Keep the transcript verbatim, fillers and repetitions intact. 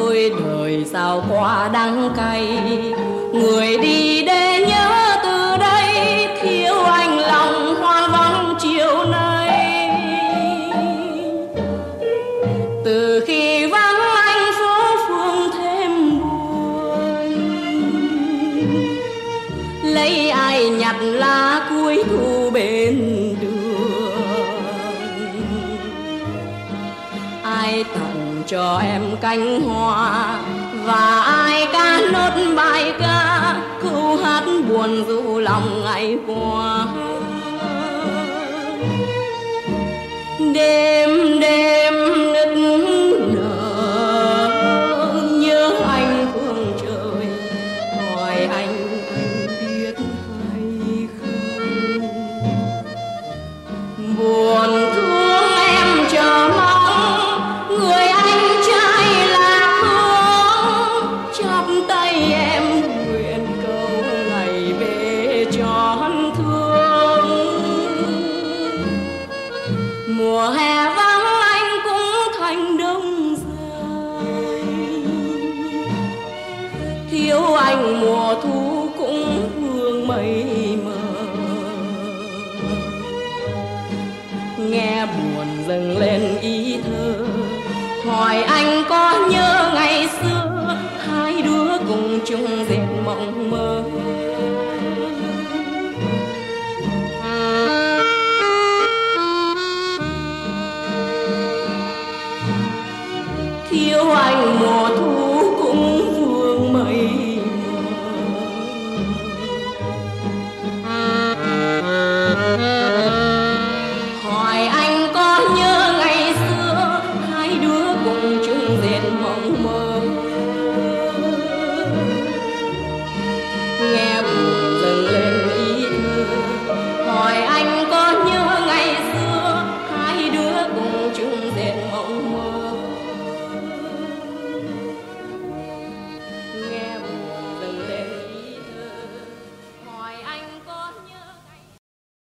ôi đời sao quá đắng cay, người đi để nhớ từ đây, thiếu anh lòng hoa vắng chiều nay. Từ khi vắng anh phố phường thêm buồn, lấy ai nhặt lá cuối thu bên đường, ai tặng cho em cánh hoa và ai ca nốt bài ca câu hát buồn ru lòng ngày qua. Đêm đêm nức nở nhớ anh phương trời, hỏi anh anh biết hay không. Buồn thương em chờ mong người anh trai lạc hướng, chắp tay em nguyện cầu ngày về tròn thương. Mùa hè vắng anh cũng thành đông dài, thiếu anh mùa thu cũng hương mây mờ. Nghe buồn dâng lên ý thơ, hỏi anh có nhớ ngày xưa hai đứa cùng chung dệt mộng mơ. Thiếu anh mùa thu cũng vương mây mờ. Hỏi anh có nhớ ngày xưa hai đứa cùng chung dệt mộng mơ.